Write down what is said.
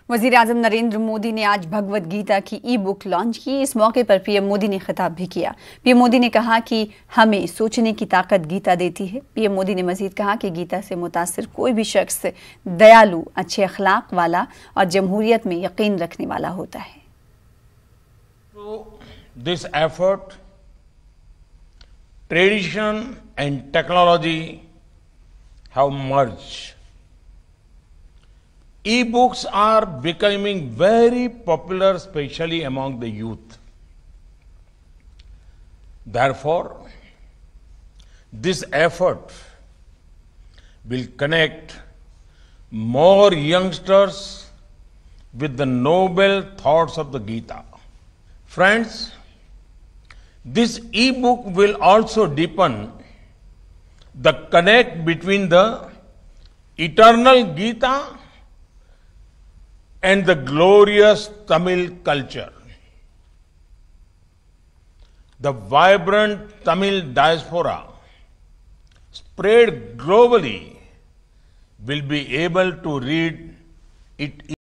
वजीर आजम नरेंद्र मोदी ने आज भगवद गीता की ई बुक लॉन्च की। इस मौके पर पीएम मोदी ने खिताब भी किया। पीएम मोदी ने कहा कि हमें सोचने की ताकत गीता देती है। पीएम मोदी ने मजीद कहा कि गीता से मुतासिर कोई भी शख्स दयालु, अच्छे अखलाक वाला और जमहूरियत में यकीन रखने वाला होता है। This effort, tradition and technology have merged. E-books are becoming very popular, especially among the youth. Therefore, this effort will connect more youngsters with the noble thoughts of the Gita. Friends, this e-book will also deepen the connect between the eternal Gita and the glorious Tamil culture. The vibrant Tamil diaspora spread globally will be able to read it